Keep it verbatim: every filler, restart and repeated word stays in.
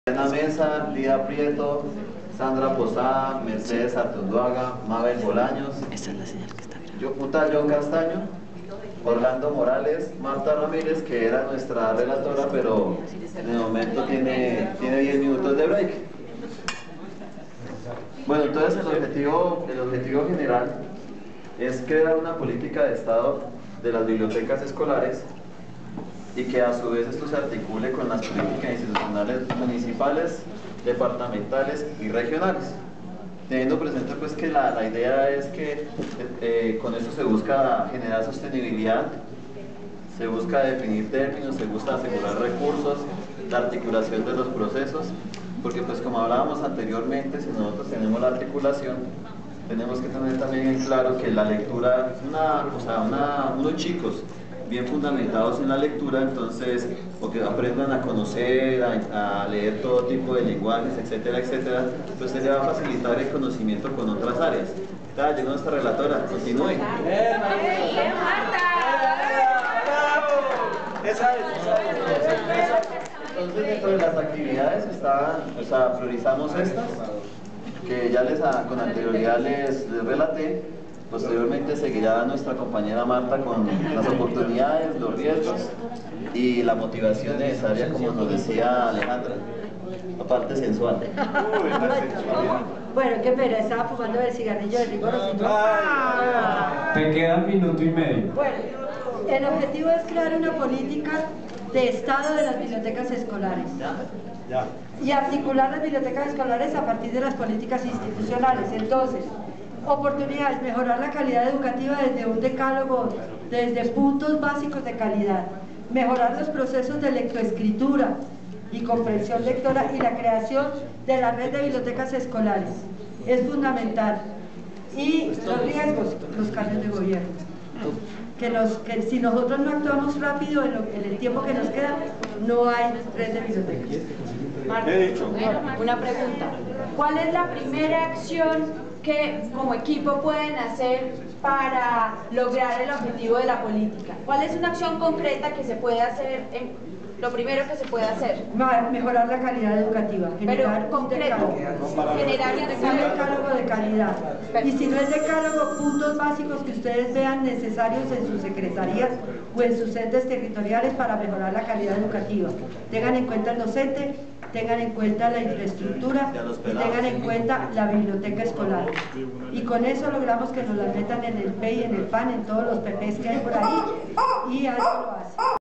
Elena Mesa, Lida Prieto, Sandra Posada, Mercedes Artunduaga, Mabel Bolaños, Esta es la señal que está grabando. yo, Punta John Castaño, Orlando Morales, Marta Ramírez, que era nuestra relatora, pero en el momento tiene, tiene diez minutos de break. Bueno, entonces el objetivo, el objetivo general es crear una política de Estado de las bibliotecas escolares y que a su vez esto se articule con las políticas institucionales municipales, departamentales y regionales. Teniendo presente pues que la, la idea es que eh, con esto se busca generar sostenibilidad, se busca definir términos, se busca asegurar recursos, la articulación de los procesos, porque pues como hablábamos anteriormente, si nosotros tenemos la articulación, tenemos que tener también en claro que la lectura, una, o sea, una, unos chicos bien fundamentados en la lectura, entonces, o que aprendan a conocer, a, a leer todo tipo de lenguajes, etcétera, etcétera, pues se le va a facilitar el conocimiento con otras áreas. Ya llegó nuestra relatora, continúe. ¡Eh, Marta! ¡Esa es! Entonces, dentro de las actividades estaban, o sea, priorizamos estas, que ya les con anterioridad les, les relaté. Posteriormente seguirá nuestra compañera Marta con las oportunidades, los riesgos y la motivación necesaria, como nos decía Alejandra, la parte sensual. Bueno, qué pena, estaba fumando el cigarrillo de rigor. Ah. Te queda un minuto y medio. Bueno, el objetivo es crear una política de Estado de las bibliotecas escolares. Ya. Y articular las bibliotecas escolares a partir de las políticas institucionales. Entonces, oportunidades, mejorar la calidad educativa desde un decálogo, desde puntos básicos de calidad, mejorar los procesos de lectoescritura y comprensión lectora y la creación de la red de bibliotecas escolares. Es fundamental. Y los riesgos, los cambios de gobierno. Que, nos, que si nosotros no actuamos rápido en, lo, en el tiempo que nos queda, no hay red de bibliotecas. ¿Qué he dicho? Una pregunta. ¿Cuál es la primera acción que como equipo pueden hacer para lograr el objetivo de la política? ¿Cuál es una acción concreta que se puede hacer, en, lo primero que se puede hacer? Mejorar la calidad educativa, generar Pero un concreto, decálogo. generar un Un decálogo. decálogo de calidad. Y si no es decálogo, puntos básicos que ustedes vean necesarios en sus secretarías o en sus entes territoriales para mejorar la calidad educativa. Tengan en cuenta el docente, tengan en cuenta la infraestructura y tengan en cuenta la biblioteca escolar. Y con eso logramos que nos la metan en el P E I, en el P A N, en todos los P Ps que hay por ahí, y así lo hacen.